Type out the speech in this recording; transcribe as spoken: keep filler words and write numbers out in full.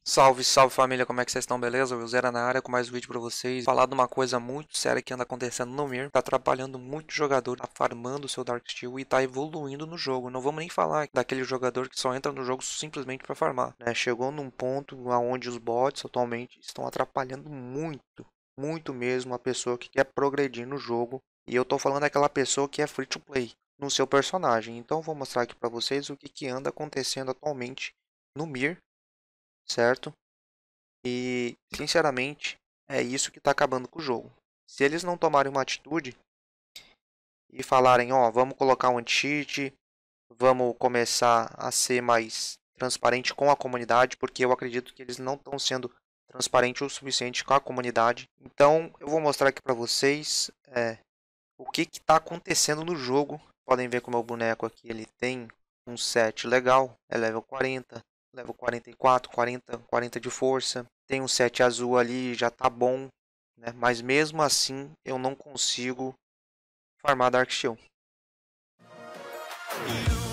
Salve, salve família, como é que vocês estão, beleza? O Zera na área com mais um vídeo pra vocês. Falar de uma coisa muito séria que anda acontecendo no Mir. Tá atrapalhando muito o jogador, tá farmando o seu Dark Steel e tá evoluindo no jogo. Não vamos nem falar daquele jogador que só entra no jogo simplesmente pra farmar, né? Chegou num ponto onde os bots atualmente estão atrapalhando muito, muito mesmo a pessoa que quer progredir no jogo. E eu tô falando daquela pessoa que é free to play no seu personagem. Então vou mostrar aqui pra vocês o que, que anda acontecendo atualmente no Mir, certo? E, sinceramente, é isso que está acabando com o jogo. Se eles não tomarem uma atitude e falarem, ó, vamos colocar um anti-cheat, vamos começar a ser mais transparente com a comunidade, porque eu acredito que eles não estão sendo transparentes o suficiente com a comunidade. Então, eu vou mostrar aqui para vocês é, o que está acontecendo no jogo. Podem ver que o meu boneco aqui ele tem um set legal, é level quarenta, level quarenta e quatro, quarenta, quarenta de força. Tem um set azul ali, já tá bom, né? Mas mesmo assim eu não consigo farmar Dark Shield.